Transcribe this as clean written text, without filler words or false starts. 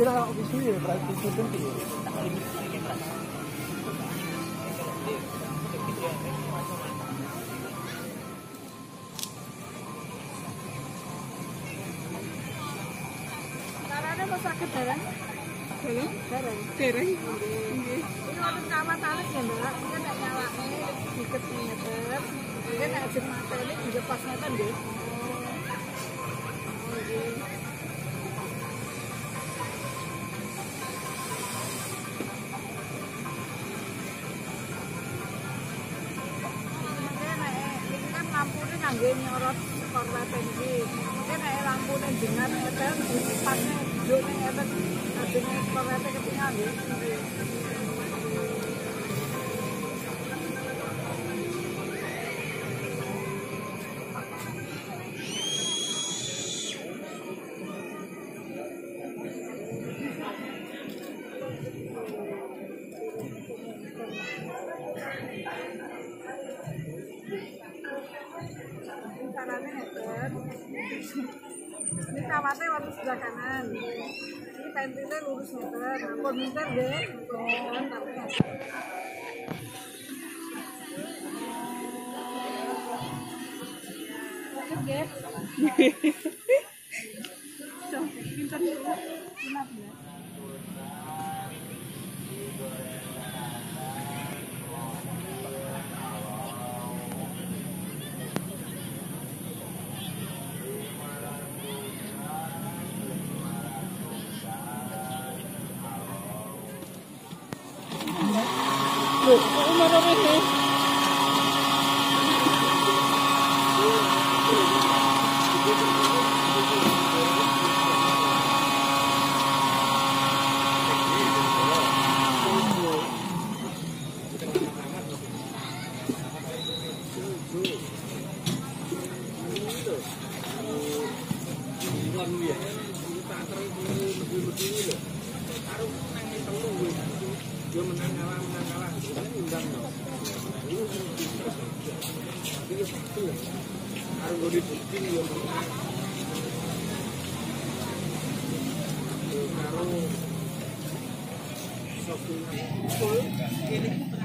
kira di sini ya, berarti itu penting. Caranya kok sakit dereng? Dereng. Ini wonten kawat-kawat ya, Mbak. Ini nek nyawake diket ngeten. Ini nek jeng matene dilepas ngeten nggih. Lampune ngangge nyorot korlete iki. Mungkin nek lampune jenengan ngeten dipasne jone ngeten ajenge korlete ketinggalan nggih. Caranya ngeten. Ini kawatnya wonten sebelah kanan. Ini pentilnya lurus ngeten. Ampun minter nggih. Ampun tapi ngeten. Oke, nggih. Coba pinter dulu. Kenapa ya? Loh, kok umur ini? Dia menang kalah undang no. Tapi ya pasti lah. Harus dibuktiin dia menang. Karo sopir.